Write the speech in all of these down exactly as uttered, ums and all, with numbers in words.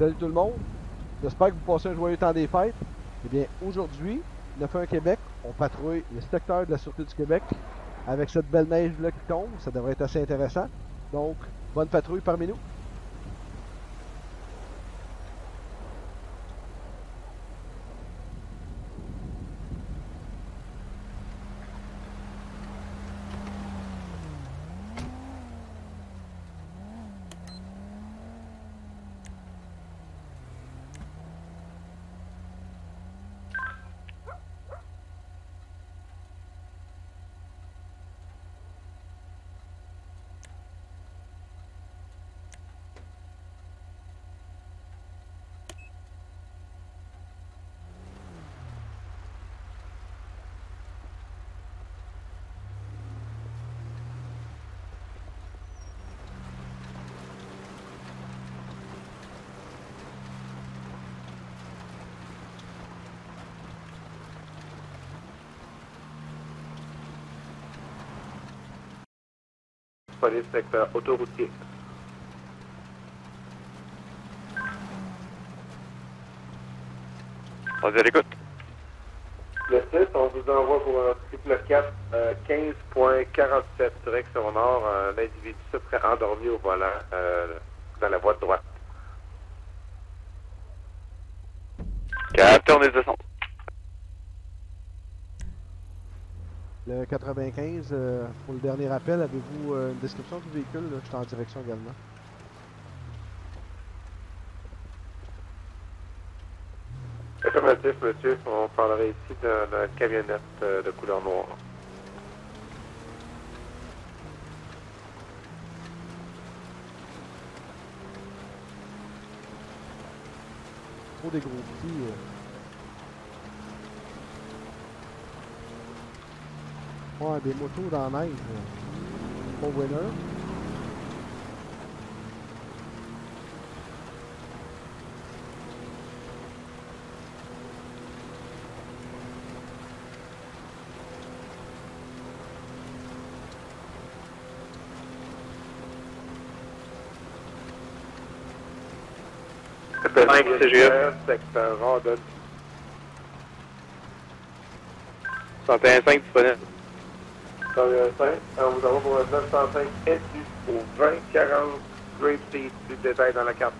Salut tout le monde, j'espère que vous passez un joyeux temps des fêtes. Eh bien, aujourd'hui, neuf un Québec, on patrouille le secteur de la Sûreté du Québec. Avec cette belle neige-là qui tombe, ça devrait être assez intéressant. Donc, bonne patrouille parmi nous. Police secteur autoroutier. On est à l'écoute. Le six, on vous envoie pour un triple quatre, euh, quinze point quarante-sept, direction nord, un individu se serait endormi au volant euh, dans la voie de droite. Capteur, on est descend. Le quatre-vingt-quinze, euh, pour le dernier appel, avez-vous euh, une description du véhicule? Là? Je suis en direction également. Affirmatif, monsieur, on parlerait ici d'une camionnette euh, de couleur noire. Trop des gros petits. Euh... Ouais, des motos dans la neige. Pas winner. cinq C G F. Secteur Randonne. soixante et un cinq disponible. soixante et un cinq, on vous envoie pour un neuf cent cinq S U au vingt quarante Grape Seed, plus de détails dans la carte.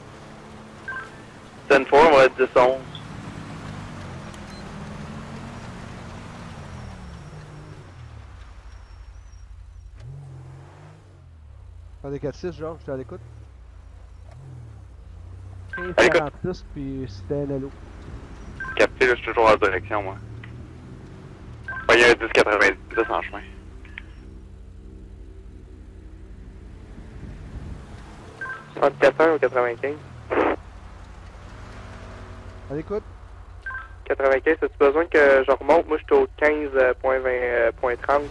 dix quatre, on va être dix onze. Attendez, quatre six, Georges, je suis à l'écoute. quinze À l'écoute. quarante-six, puis c'était un L O. Capté, là, je suis toujours en direction, moi. Ouais, il y a un dix quatre-vingt-dix en chemin. soixante-quatre heures ou quatre-vingt-quinze? À l'écoute. quatre-vingt-quinze, as-tu besoin que je remonte? Moi, je suis au quinze point trente.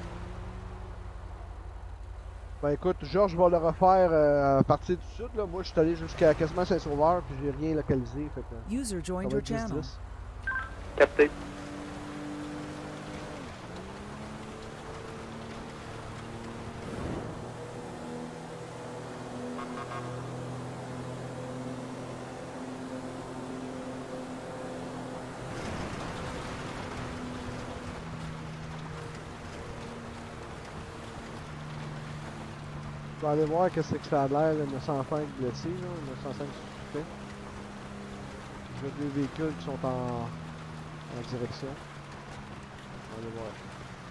Ben écoute, Georges va le refaire euh, à partir du sud. Là. Moi, je suis allé jusqu'à quasiment Saint-Sauveur, puis j'ai rien localisé. Fait que, User ça joined va your être dix channel. dix. Capté. Je vais aller voir qu'est-ce que ça a l'air, le neuf cent cinq blessé, là, le neuf cent cinq suspect. J'ai deux véhicules qui sont en, en direction. On va aller voir.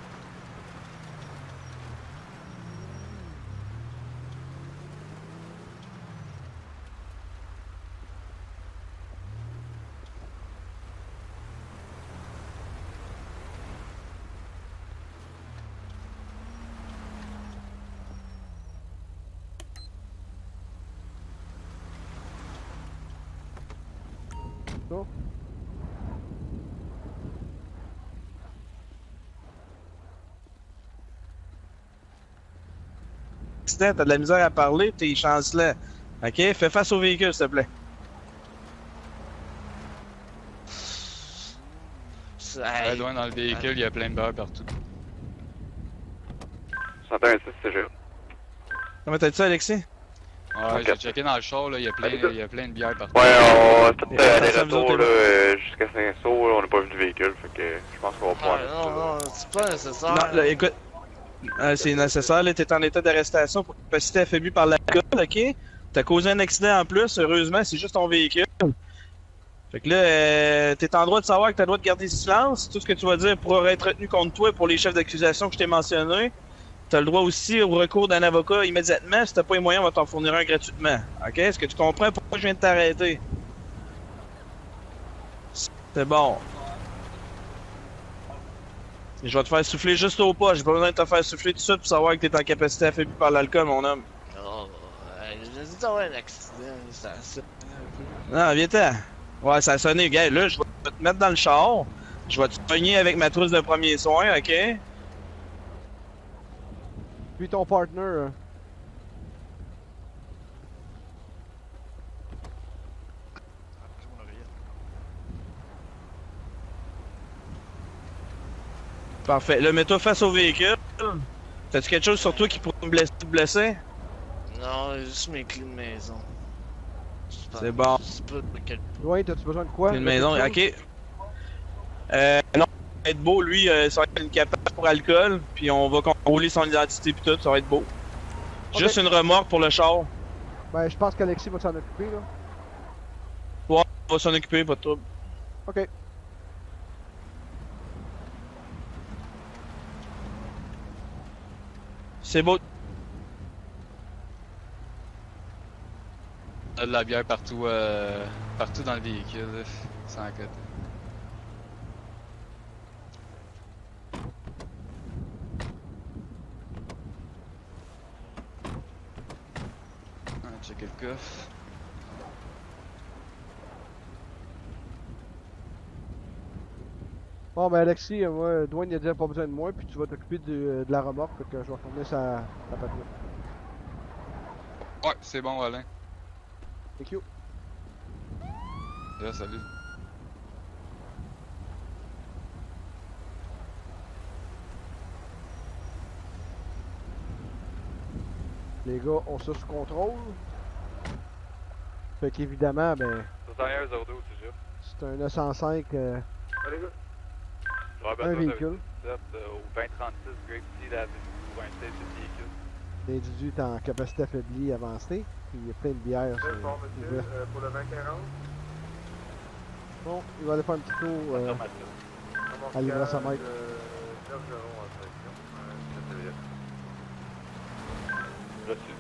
Ça. T'as de la misère à parler, t'es chancelant. Ok? Fais face au véhicule, s'il te plaît. Très loin dans le véhicule, il y a plein de beurre partout. soixante et un six C G. Comment t'as dit ça, Alexis? Ouais, j'ai checké dans le char, là, il y a plein, il y a plein de bières partout. Ouais, on va tout Et euh, aller ça, vous retour autres, là, euh, jusqu'à Saint-Saul, on n'a pas vu de véhicule, fait que je pense qu'on va pouvoir Ouais, aller non, tout là. non, c'est pas nécessaire. Non, là, écoute, euh, c'est nécessaire, là, t'es en état d'arrestation pour capacité affaiblie par l'alcool, ok? T'as causé un accident en plus, heureusement, c'est juste ton véhicule. Fait que là, euh, t'es en droit de savoir que t'as le droit de garder silence. Tout ce que tu vas dire pourra être retenu contre toi pour les chefs d'accusation que je t'ai mentionnés. T'as le droit aussi au recours d'un avocat immédiatement. Si t'as pas les moyens, on va t'en fournir un gratuitement. Ok? Est-ce que tu comprends pourquoi je viens de t'arrêter? C'est bon. Je vais te faire souffler juste au pas. J'ai pas besoin de te faire souffler tout ça pour savoir que t'es en capacité affaiblie par l'alcool, mon homme. Oh, ouais, je dit d'avoir un accident, ça ça. Non, viens-t'en. Ouais, ça a sonné, gars. Là, je vais te mettre dans le char. Je vais te pogner avec ma trousse de premiers soins, ok? Puis ton partner. euh, Parfait. Là, mets-toi face au véhicule. T'as-tu quelque chose sur toi qui pourrait me blesser? te blesser? Non, juste mes clés de maison. C'est bon. C'est pas quel. Dwayne, t'as-tu besoin de quoi? Une De maison, quelque chose? ok. Euh, non, ça va être beau, lui, euh, ça va être une capable pour alcool, puis on va contrôler son identité puis tout, ça va être beau. Ok. Juste une remorque pour le char. Ben, je pense qu'Alexis va s'en occuper, là. Ouais, on va s'en occuper, pas de trouble. Ok. C'est beau. Il y a de la bière partout, euh, partout dans le véhicule, là, sans côté. On va checker le coffre. Bon, ben, Alexis, euh, moi, Dwayne, il a déjà pas besoin de moi, puis tu vas t'occuper de, de la remorque, fait que je vais retourner sa, sa patrouille. Ouais, c'est bon, Alain. Thank you. Yeah, salut. Les gars ont ça sous contrôle. Fait qu'évidemment, ben, soixante et un zéro deux, c'est juste. c'est un neuf cent cinq, euh, Allez, gars. un véhicule. Au vingt trente-six Grape Seed Avenue, pour un test de véhicule. L'individu est en capacité affaiblie avancée, puis il y a plein de bières. sur- Bon, monsieur, ouverte. euh, pour le vingt quarante. Bon, il va aller faire un petit tour euh, à livrer sa maître. Reçu.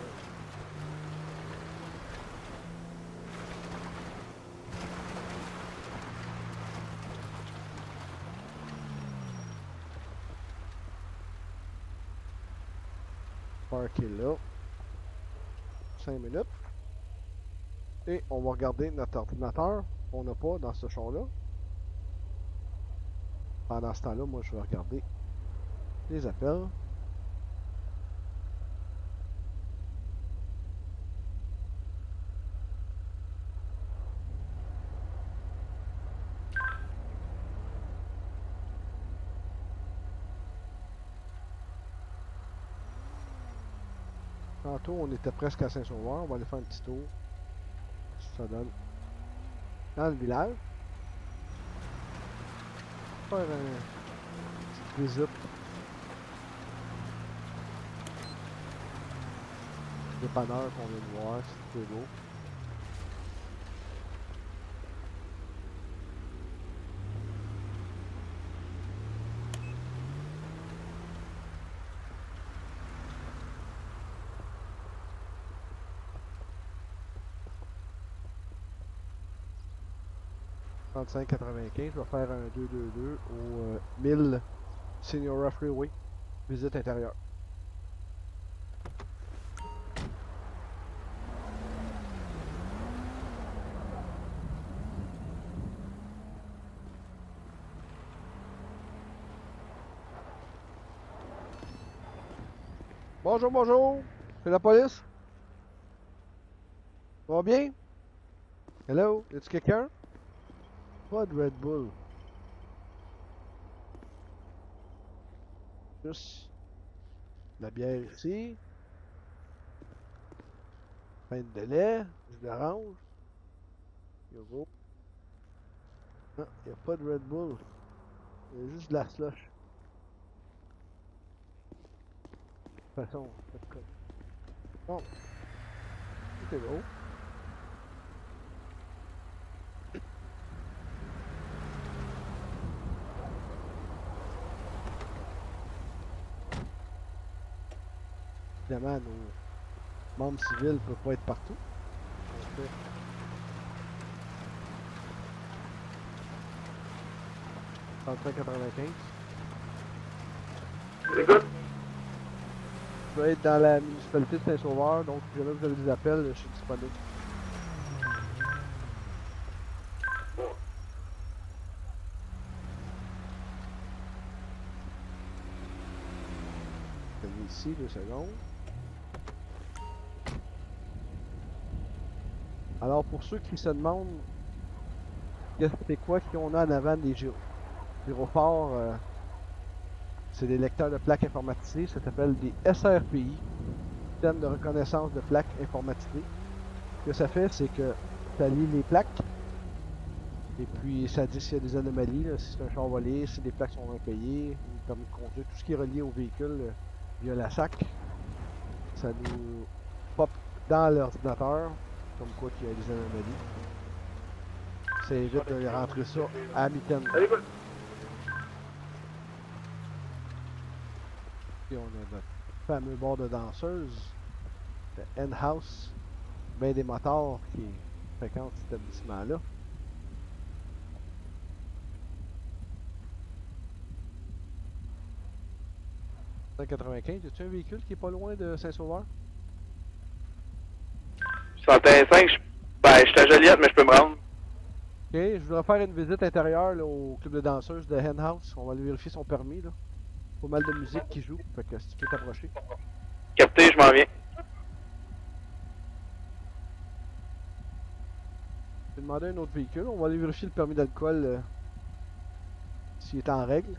Parker là. cinq minutes. Et on va regarder notre ordinateur. On n'a pas dans ce champ-là. Pendant ce temps-là, moi je vais regarder les appels. Tantôt, on était presque à Saint-Sauveur. On va aller faire un petit tour. Ça donne dans le village. Faire une petite visite. Dépanneur qu'on vient de voir, c'est beau. trente-cinq quatre-vingt-quinze, je vais faire un deux deux deux au euh, mille Seniora Freeway, visite intérieure. Bonjour, bonjour, c'est la police? Ça va bien? Hello, y a-tu quelqu'un? Pas de Red Bull. Juste la bière ici. Fin de délai, jus d'orange. Yogo. Non, il n'y a pas de Red Bull. Il y a juste de la slush. De toute façon, c'est comme. Bon. C'est gros. Évidemment, nos membres civils ne peuvent pas être partout. Donc, trente-cinq quatre-vingt-quinze. Écoute, Je vais être dans la municipalité de Saint-Sauveur, donc si jamais vous avez des appels, je suis disponible. Je vais ici, deux secondes. Alors, pour ceux qui se demandent qu'est-ce que c'est quoi qu'on a en avant des gyro gyrophores, euh, c'est des lecteurs de plaques informatisées, ça s'appelle des S R P I, système de reconnaissance de plaques informatisées. Ce que ça fait, c'est que ça lit les plaques, et puis ça dit s'il y a des anomalies, là, si c'est un char volé, si les plaques sont impayées, le permis de conduire, tout ce qui est relié au véhicule euh, via la S A C, ça nous pop dans l'ordinateur, comme quoi qu'il y a des anomalies. Ça évite de rentrer ça à mi-temps. allez, écoute. Et on a notre fameux bord de danseuse, le N-House, ben des motards qui fréquentent cet établissement-là. cent quatre-vingt-quinze, y a-tu un véhicule qui est pas loin de Saint-Sauveur? soixante et cinq, je... ben, je suis à Joliette, mais je peux me rendre. Ok, je voudrais faire une visite intérieure là, au club de danseuses de Henhouse. On va aller vérifier son permis. Là. Pas mal de musique qui joue, fait que si tu peux t'approcher. Capté, je m'en viens. Je vais demander un autre véhicule. On va aller vérifier le permis d'alcool euh, s'il est en règle.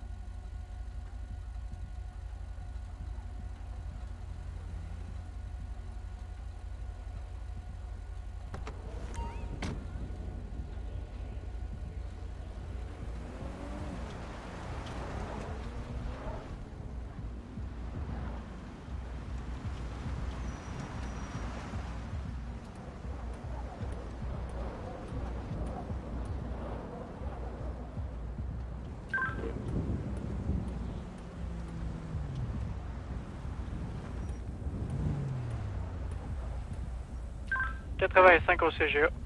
quatre-vingt-cinq au C G A.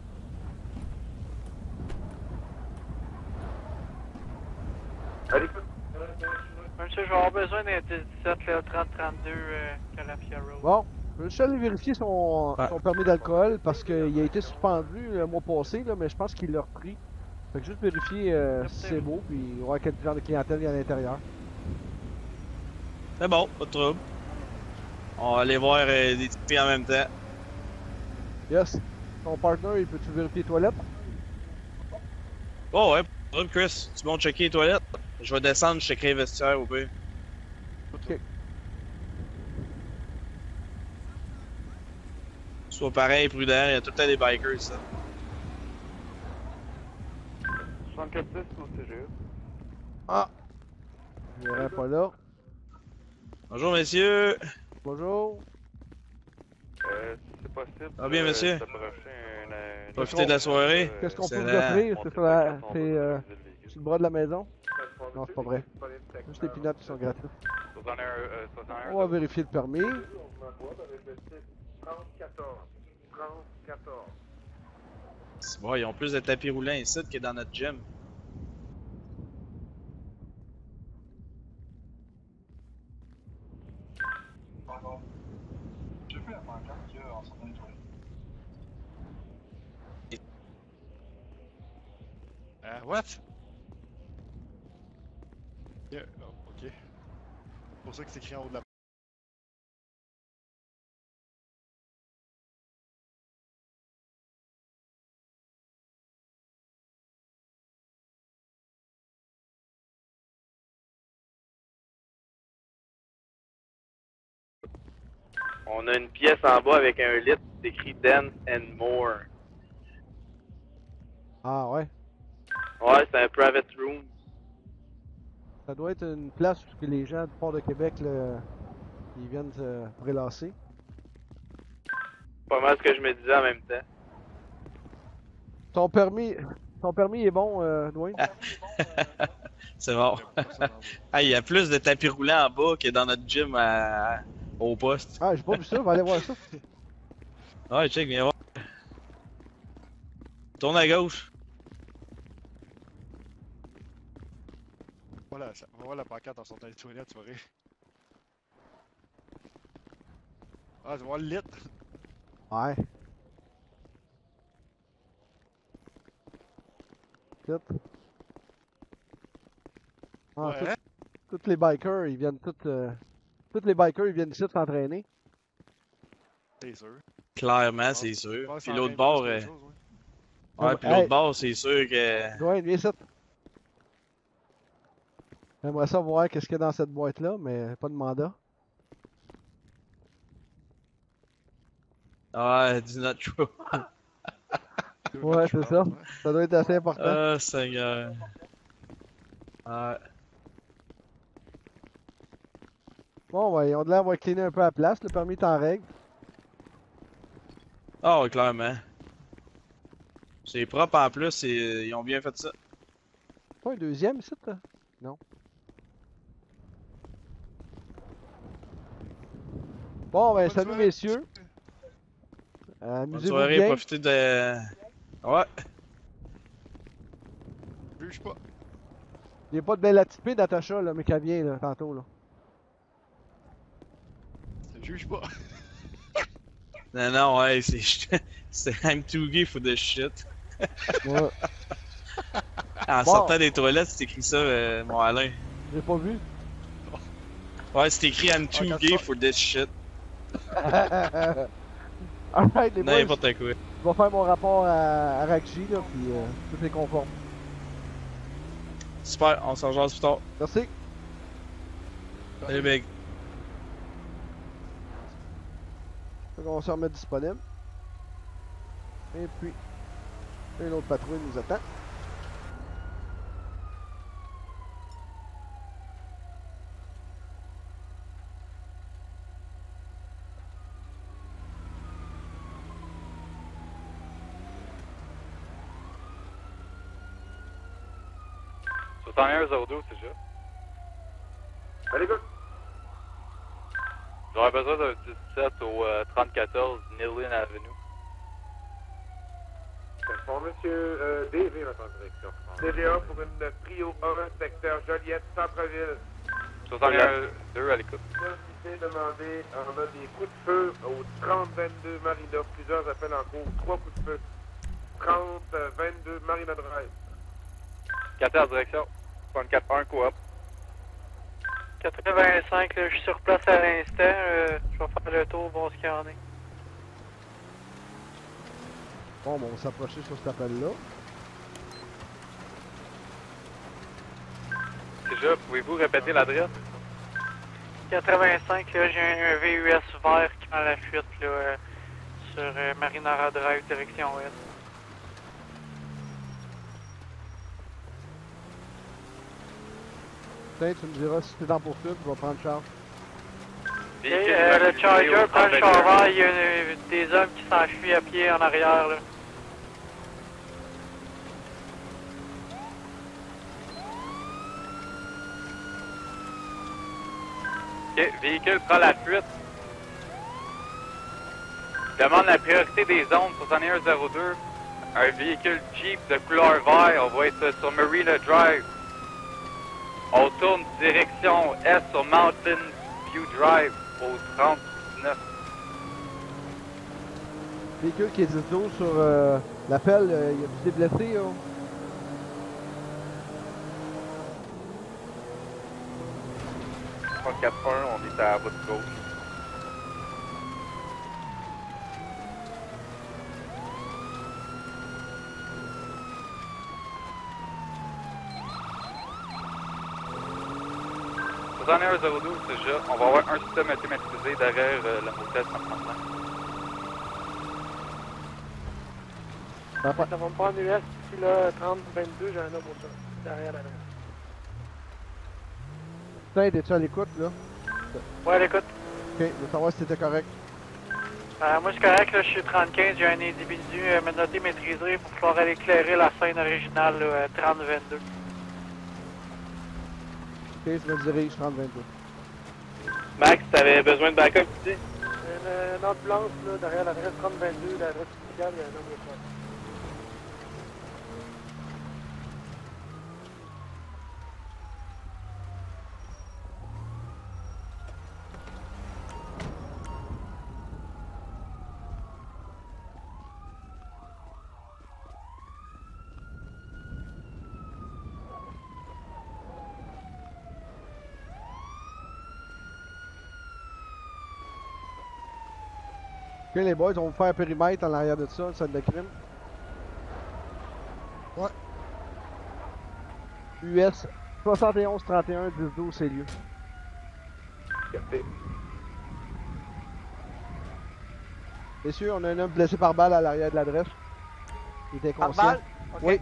Allez, écoute. Monsieur, je vais avoir besoin d'un dix-sept, là, trente trente-deux, euh, Calafia Road. Bon, je vais juste aller vérifier son, Ouais. son permis d'alcool parce qu'il a été suspendu le mois passé, là, mais je pense qu'il l'a repris. Fait que juste vérifier euh, si c'est beau, puis voir quel genre de clientèle il y a à l'intérieur. C'est bon, pas de trouble. On va aller voir euh, des petits en même temps. Yes. Ton partner, il peut-tu vérifier les toilettes? Oh ouais, pas de trouble, Chris. Tu vas checker les toilettes? Je vais descendre, je checkerai les vestiaires au pire. Ok. Sois pareil, prudent, il y a tout le temps des bikers, ça. soixante-quatre six au C G A. Ah! Je verrai pas là. Bonjour, messieurs. Bonjour. Euh, si c'est possible. Ah bien, monsieur. d'approcher un, un- Profitez de la soirée. Qu'est-ce qu'on peut vous Excellent. offrir? C'est sur, la... c'est, euh, utiliser le véhicule. sur le bras de la maison? Non, c'est pas vrai. Disponible secteur, Juste les peanuts qui sont gratuits. soixante et un, euh, soixante et un, On va vérifier le permis. On m'envoie avec le titre trente quatorze. trente quatorze. C'est bon, ils ont plus de tapis roulants ici que dans notre gym. Euh, what? Yeah, oh, ok. C'est pour ça que c'est écrit en haut de la On a une pièce en bas avec un lit, c'est écrit Dance and More. Ah ouais. Ouais, c'est un private room. Ça doit être une place où les gens du port de Québec, là, ils viennent se prélasser. Pas mal ce que je me disais en même temps. Ton permis, ton permis est bon, euh, Dwayne? C'est bon. Ah, il y a plus de tapis roulants en bas que dans notre gym à... au poste. Ah, j'ai pas vu ça, on va aller voir ça. Ouais, check, viens voir. Tourne à gauche. Voilà, ça- on va voir la pancarte en sortant des toilettes, tu vas rire. Ah, tu vas voir le lit. Ouais. Tout. Ah, Ouais, tout- hein? tous les bikers, ils viennent tous. Euh, tous les bikers, ils viennent ici s'entraîner. C'est sûr. Clairement, Je c'est pense- je sûr. pense Puis en l'autre même bord, chose euh... qu'autre chose, ouais. ouais, Ah, puis hey. l'autre bord, c'est sûr que... Dwayne, viens ici. J'aimerais ça voir qu'est-ce qu'il y a dans cette boîte-là, mais pas de mandat. Ouais, du not true. Deux Ouais, matchs, c'est je ça. pense, ouais. Ça doit être assez important. Ah, Seigneur. Ouais. Bon, ouais, ils ont de l'air d'avoir cleané un peu la place. Le permis est en règle. Ah, ouais, clairement. C'est propre en plus, et ils ont bien fait ça. Pas un deuxième ici, là? Non. Bon, ben, Bonne salut soirée. messieurs. Euh, Bonne Amusez-vous soirée, bien. profitez de... Ouais. Juge pas. Il n'y a pas de belle atypée Natacha, là, mais qu'elle vient, là, tantôt, là. Juge pas. Non, non, ouais, c'est... c'est I'm too gay for this shit. Ouais, En Bon. sortant des toilettes, c'est écrit ça, euh, mon Alain. j'ai pas vu. Ouais, c'est écrit I'm too quand gay tu for this shit. Alright, les boys, N'importe quoi. je vais faire mon rapport à, à Rakji, là, puis euh, tout est conforme. Super, on s'en jase plus tard. Merci. Salut, Big. On va se remettre disponible. Et puis, une autre patrouille nous attend. soixante et un zéro deux, c'est déjà. Allez, go! J'aurais besoin d'un dix-sept au euh, trente quatorze Nilin Avenue. C'est pour monsieur euh, D V, votre direction. D V A pour une prio un, secteur Joliette, centre-ville. soixante et un deux à l'écoute. Merci demandé, on a des coups de feu au trente vingt-deux Marina, plusieurs appels en cours, trois coups de feu. trente vingt-deux Marina Drive. quatorze direction, soixante-quatre un coop. quatre-vingt-cinq, là, je suis sur place à l'instant. Euh, je vais faire le tour, voir ce qu'il y en a. Bon, ben, on va s'approcher sur cet appel-là. Déjà, pouvez-vous répéter l'adresse? quatre-vingt-cinq, là, j'ai un V U S vert qui prend la fuite là, euh, sur euh, Marinara Drive, direction ouest. Tiens, tu me diras si t'es en poursuite, je vais prendre charge. Et, euh, le Charger prend le char vert, il y a euh, des hommes qui s'enfuient à pied en arrière. Là. Ok, véhicule prend la fuite. Demande la priorité des zones soixante et un zéro deux. Un véhicule Jeep de couleur vert, on va être sur Marina Drive. On tourne direction est sur Mountain View Drive au trente-neuf. Véhicule qui est dix douze sur euh, l'appel, euh, y a-tu des blessés, là? trente-quatre un, on est à votre gauche. soixante et un zéro douze, c'est déjà. On va avoir un système automatisé derrière euh, la motette maintenant. Ça Ça va me prendre U S ici là, trente vingt-deux, j'ai un homme au sol, derrière la reste. Putain, t'es-tu à l'écoute, là? Ouais, l'écoute. Ok, je veux savoir si c'était correct. Euh, moi, c'est correct, là, je suis trente-quinze, j'ai un individu euh, menotté, maîtrisé, il va falloir aller éclairer la scène originale, là, euh, trente vingt-deux. Ok, je me dirige trente vingt-deux. Max, t'avais besoin de backup ici? Une, euh, une autre blanche, là, derrière l'adresse trente vingt-deux, l'adresse initiale, il y a un homme au sol. Ok, les boys, on va faire un périmètre en l'arrière de ça, une scène de crime. Ouais. U S soixante et onze trente et un dix douze, c'est lieu. Capté. Messieurs, on a un homme blessé par balle à l'arrière de l'adresse. Il était Par inconscient. balle? Ok. Oui.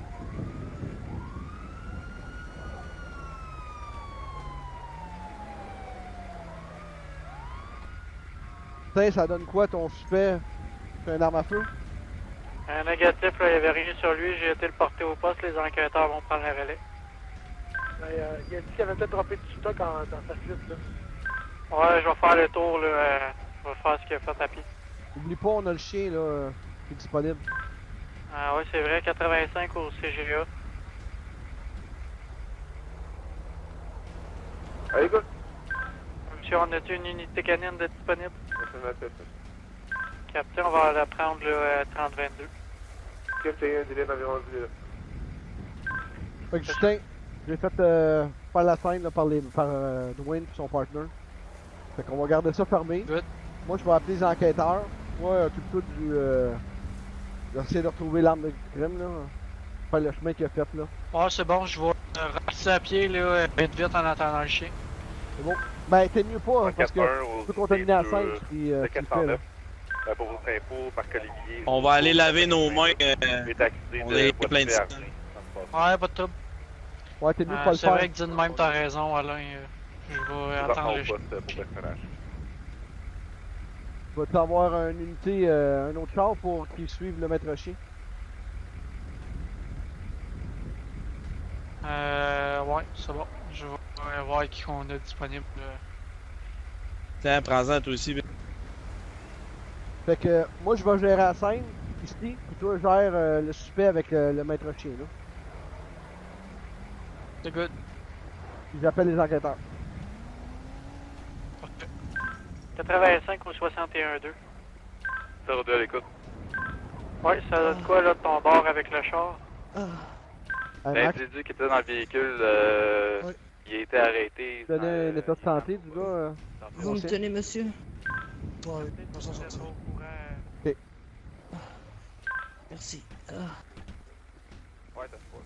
Putain, ça donne quoi ton suspect? C'est une arme à feu? Un négatif, là, il n'y avait rien sur lui, j'ai été le porter au poste, les enquêteurs vont prendre le relais. Ben, euh, il a dit qu'il avait peut-être droppé du stock en, dans sa fuite, là. Ouais, je vais faire le tour, là, euh, je vais faire ce qu'il a fait à pied. Oublie pas, on a le chien, là, euh, qui est disponible. Ah ouais, c'est vrai, quatre-vingt-cinq au C G A. Allez, écoute. Monsieur, on a-tu une unité canine de disponible? C'est ma tête. Capitaine, on va la prendre, là, trente vingt-deux. Capitaine, un délai d'environ dix minutes. Fait que Justin, j'ai fait euh, faire la scène là, par, les, par euh, Dwayne et son partner. Fait qu'on va garder ça fermé. Good. Moi, je vais appeler les enquêteurs. Moi, occupe-toi du... Euh, d'essayer de retrouver l'arme de crime, là. Faire le chemin qu'il a fait, là. Ouais, c'est bon, je vais euh, ramasser à pied, là, vite vite en attendant le chien. C'est bon? Ben, t'es mieux pas, hein, parce que tu peux contaminer la scène si euh, tu le fais, là. Euh, pour votre info, Marc-Olivier. On va aller laver nos mains. Euh, est accusé on de est voie plein de sang. fermée. Ouais, pas de trouble. Ouais, t'es mieux de Euh, pas le c'est faire. vrai que dit de même, t'as raison, Alain. euh, Je vais attendre le chien. Pour personnage. Vas-tu avoir une unité, euh, un autre char pour qu'ils suivent le maître chien? Euh, ouais, c'est bon. Je vais voir qui qu'on a disponible. euh. Tiens, prends-en toi aussi. Fait que moi je vais gérer la scène ici, puis toi gère euh, le suspect avec euh, le maître chien là. C'est good. Puis j'appelle les enquêteurs. Parfait. quatre-vingt-cinq au soixante et un deux. zéro deux à l'écoute. Ouais, ça donne quoi là de ton bord avec le char? Hey, Max, L'individu qui était dans le véhicule, euh, Ouais. il a été arrêté. tu donnais un état de santé du gars. Euh, Vous me conscient? tenez, monsieur? Ouais, on s'en sortira. Ok. Merci. Ah. Ouais, t'as pas.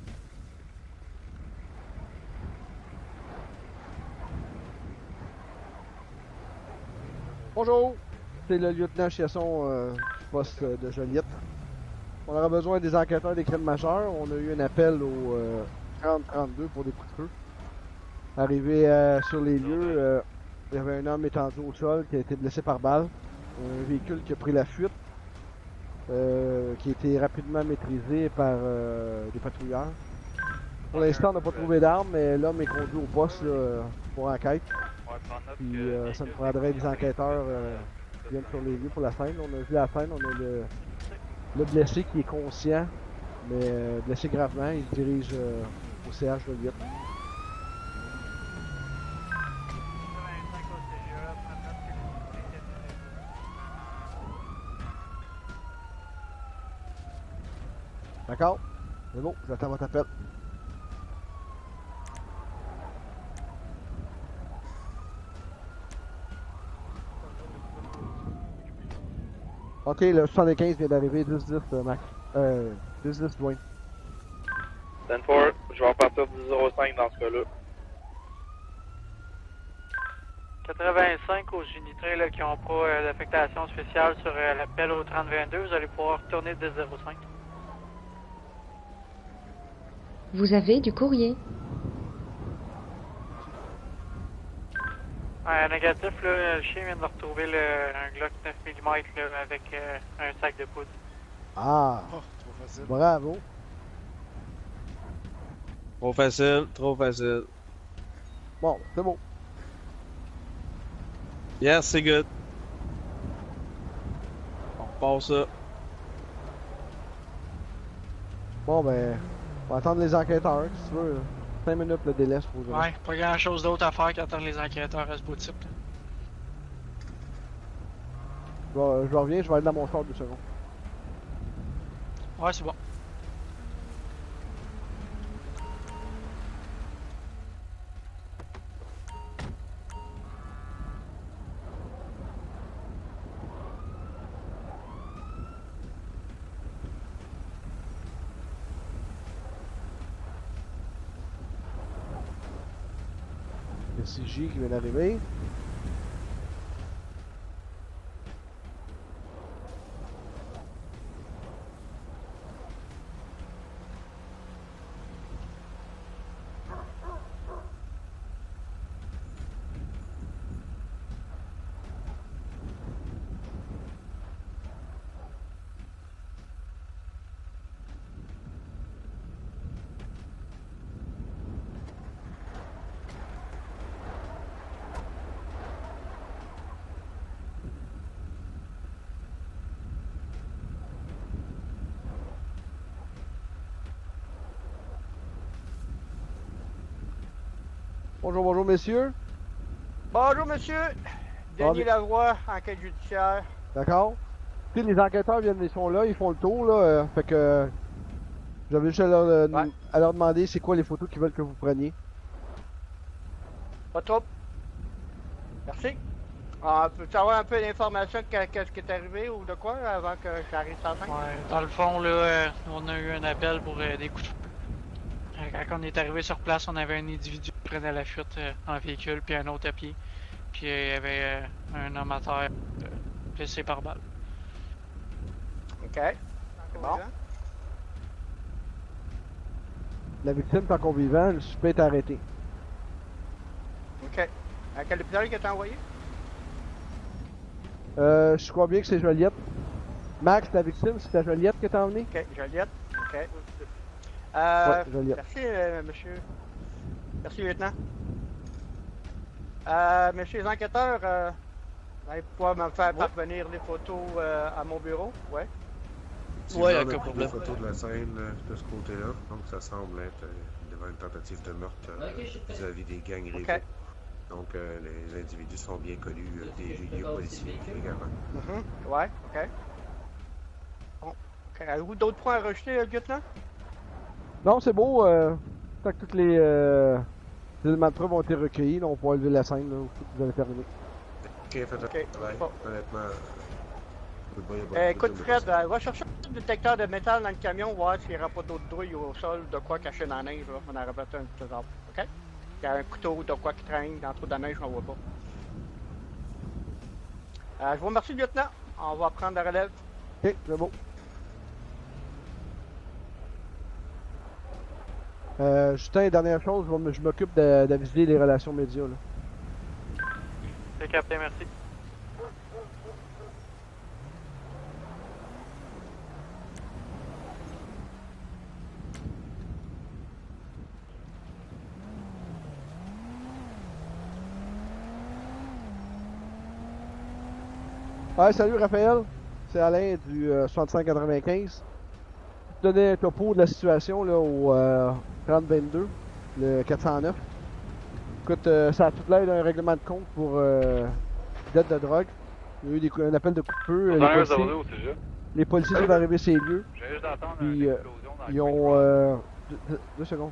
Bonjour! C'est le lieutenant Chiasson euh, du poste de Joliette. On aura besoin des enquêteurs des crimes majeurs. On a eu un appel au euh, trente trente-deux pour des coups de feu. Arrivé euh, sur les lieux, euh, il y avait un homme étendu au sol qui a été blessé par balle. Un véhicule qui a pris la fuite, euh, qui a été rapidement maîtrisé par euh, des patrouilleurs. Pour l'instant, on n'a pas trouvé d'armes, mais l'homme est conduit au poste là, pour enquête. Puis euh, ça nous prendrait des enquêteurs euh, qui viennent sur les lieux pour la scène. On a vu la scène, on a le, le blessé qui est conscient, mais euh, blessé gravement. Il se dirige euh, au C H de Joliette. D'accord? C'est bon, j'attends votre appel. Ok, le soixante-quinze vient d'arriver, dix dix euh, Max. Euh, dix dix Dwayne. ten four, je vais repartir du zéro cinq dans ce cas-là. quatre-vingt-cinq aux unités là, qui n'ont pas euh, d'affectation spéciale sur euh, l'appel au trente vingt-deux, vous allez pouvoir retourner de zéro cinq. Vous avez du courrier. Ouais, négatif, là, le chien vient de retrouver le, un Glock neuf millimètres là, avec euh, un sac de poudre. Ah! Oh, trop facile. Bravo! Trop facile, trop facile. Bon, c'est bon. Yes, c'est good. On repart ça. Bon, ben, on va attendre les enquêteurs, si tu veux. cinq minutes le délai, je trouve. Ouais, pas grand chose d'autre à faire qu'attendre les enquêteurs à ce bout de type. Je, vais- je reviens, je vais aller dans mon char deux secondes. Ouais, c'est bon. Le C J qui vient d'arriver. Bonjour, bonjour, messieurs. Bonjour, monsieur. Denis mais- Lavoie, enquête judiciaire. D'accord? Tu sais, les enquêteurs viennent, ils sont là, ils font le tour, là. euh, fait que. J'avais juste à leur, euh, Ouais. à leur demander c'est quoi les photos qu'ils veulent que vous preniez. Pas trop. Merci. Ah, peux-tu avoir un peu d'informations que- qu'est-ce qui est arrivé ou de quoi avant que j'arrive sur la scène? Ouais, dans le fond, là, euh, on a eu un appel pour euh, des coups de feu. Euh, Quand on est arrivé sur place, on avait un individu qui prenait la fuite euh, en véhicule, puis un autre à pied. Puis euh, il y avait euh, un homme à terre euh, blessé par balle. OK. C'est bon. La victime est encore vivant, le suspect est arrêté. OK. À quel hôpital qui t'a envoyé? Euh, je crois bien que c'est Joliette. Max, la victime, c'est la Joliette que t'as emmené? OK, Joliette. OK. Euh, Ouais, Joliette. merci, euh, monsieur. Merci, lieutenant. Euh, messieurs les enquêteurs, euh, vous allez pouvoir me faire parvenir les photos euh, à mon bureau? Ouais. Ouais, on a aucun pris problème. des photos de la scène euh, de ce côté-là, donc ça semble être euh, devant une tentative de meurtre euh, vis-à-vis des gangs rivaux. OK. Donc euh, les individus sont bien connus euh, des milieux policiers également. Mhm. Ouais, OK. Bon. OK. Avez-vous d'autres points à rejeter, euh, lieutenant? Non, c'est beau. Euh, tant que tous les, euh, les éléments de preuve ont été recueillis, là, on pourra lever la scène, là, où vous avez terminé. Ok, faites le OK. travail. Bon. Honnêtement, euh, je veux pas- Euh, écoute, Fred, euh, va chercher un détecteur de métal dans le camion, voir s'il n'y aura pas d'autres douilles au sol, de quoi cacher dans la neige. Là. On aurait fait un petit arbre. OK? Il y a un couteau, de quoi qui traîne dans le trou de la neige, on ne voit pas. Euh, je vous remercie, lieutenant. On va prendre la relève. Ok, c'est bon. Euh, Justin, dernière chose, je vais m- je m'occupe de- d'aviser les relations médias. Là. C'est capté, merci. Ouais, salut Raphaël, c'est Alain du euh, soixante-cinq quatre-vingt-quinze. Je te donnais un topo de la situation là, au euh, trente vingt-deux, le quatre cent neuf. Écoute, euh, ça a tout l'air d'un règlement de compte pour euh, dette de drogue. Il y a eu des, cou- un appel de coup de feu. euh, Les Dans policiers, au sujet. les policiers sont arrivés sur les lieux. J'ai juste d'entendre Puis, une euh, explosion dans le ils coin du ont... road. Euh, deux, deux- deux secondes.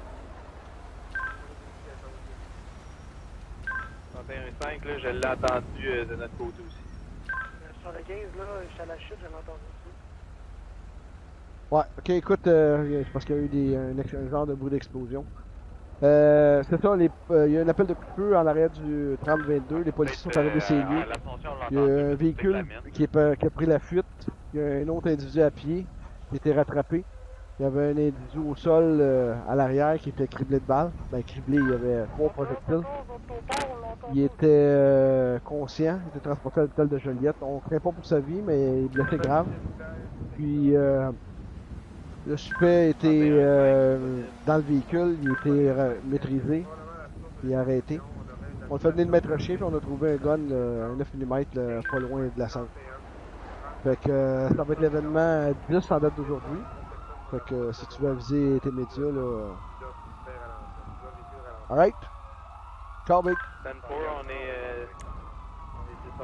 trente et un cinq, là, je l'ai entendu euh, de notre côté aussi. Sur le quinze, là, j'étais à la chute, j'en ai entendu aussi. Ouais, ok, écoute, euh, c'est parce qu'il y a eu des, un, ex- un genre de bruit d'explosion. Euh, c'est ça, les- euh, il y a un appel de coup de feu en arrière du trente vingt-deux. Les policiers sont arrivés sur les lieux. Il y a un véhicule qui, est, pas- qui a pris la fuite. Il y a un autre individu à pied qui a été rattrapé. Il y avait un individu au sol euh, à l'arrière qui était criblé de balles. Ben, criblé, il y avait trois projectiles. Il était euh, conscient, il était transporté à l'hôpital de Joliette. On craint pas pour sa vie, mais il est blessé grave. Puis euh, le suspect était euh, dans le véhicule, il était euh, maîtrisé, il est arrêté. On a fait venir le maître chien, puis on a trouvé un gun, euh, un neuf millimètres, là, pas loin de la scène. Fait que euh, ça va être l'événement dix en date d'aujourd'hui. Fait que euh, si tu veux aviser tes médias, là. Euh... Alright? Ciao, Big. ten quatre, on est. Euh, on est dix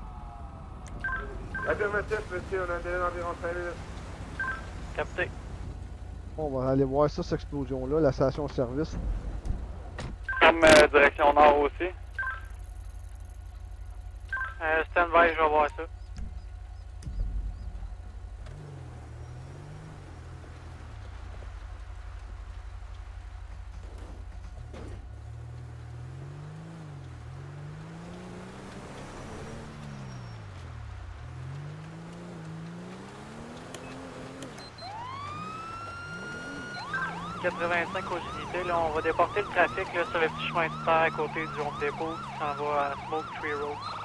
onze. Affirmatif, monsieur, on a un délai d'environ cinq minutes. Capté. On va aller voir ça, cette explosion-là, la station-service. Comme euh, direction nord aussi. Euh, stand by, je vais voir ça. quatre-vingt-cinq aux unités, là, on va déporter le trafic là, sur le petit chemin de terre à côté du Home Depot qui s'en va à Smoke Tree Road.